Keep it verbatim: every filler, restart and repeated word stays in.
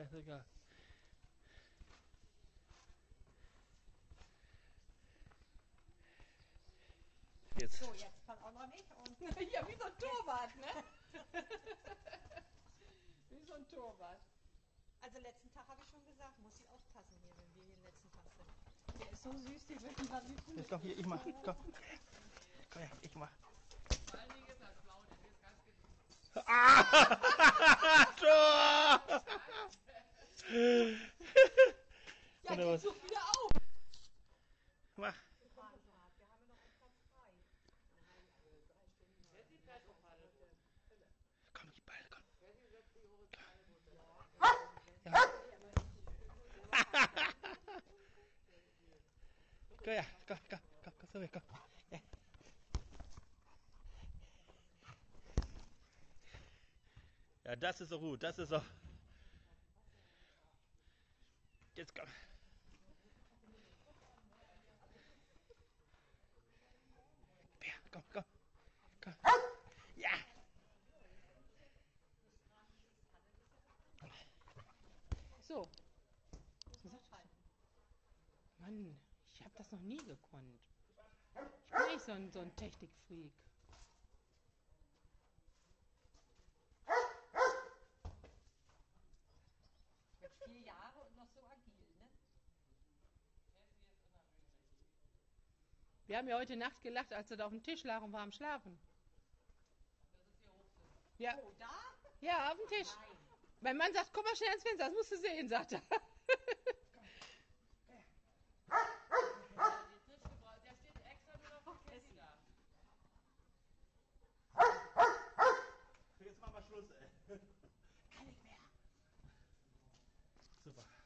Ja, ist egal. Jetzt. So, jetzt kann auch noch nicht. Und ja, wie so ein Torwart, ne? Wie so ein Torwart. Also letzten Tag habe ich schon gesagt, muss ich aufpassen hier, wenn wir hier den letzten Tag sind. Der ist so süß, die wird mal wie Jetzt komm hier, ich mach. Komm. Komm her, ich mach. Vor allen Dingen ist er schlau, der ist ganz genau. Ah! Tor! Ja, Oder was? jetzt such wieder auf! Mach. Wir haben noch einen Platz frei. Wer ist die Persopaddel? Komm, die Ball, komm. Wer setzt die horizontale runter? Ja. Komm her, komm, komm, komm, komm, so weg, komm. Ja. Ja, das ist so gut, das ist so. Jetzt komm. Ja, komm, komm. Komm. Ja. So. Mann, ich habe das noch nie gekonnt. Ich bin nicht so ein, so ein Technikfreak. Jetzt vier Jahre und noch so agil, ne? Wir haben ja heute Nacht gelacht, als er da auf dem Tisch lag und war am Schlafen. Das ist hier Hochsitz. Ja, Oh, da? ja, auf dem Tisch. Nein. Mein Mann sagt, komm mal schnell ans Fenster, das musst du sehen, sagt er. Der Tisch gebaut, der steht extra nur noch für Cassie da. Jetzt machen wir Schluss, ey. Kann nicht mehr. Super.